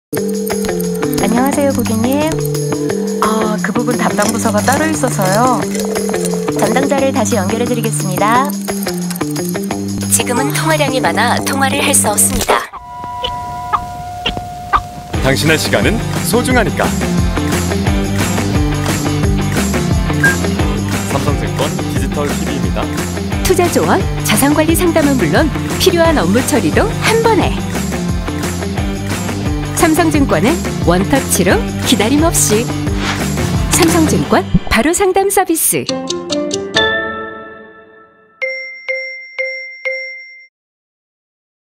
안녕하세요, 고객님. 그 부분 담당 부서가 따로 있어서요. 담당자를 다시 연결해 드리겠습니다. 지금은 통화량이 많아 통화를 할 수 없습니다. 당신의 시간은 소중하니까. 삼성증권 디지털 TV입니다. 투자 조언, 자산관리 상담은 물론 필요한 업무 처리도 한 번에. 삼성증권은 원터치로 기다림 없이. 삼성증권 바로 상담 서비스.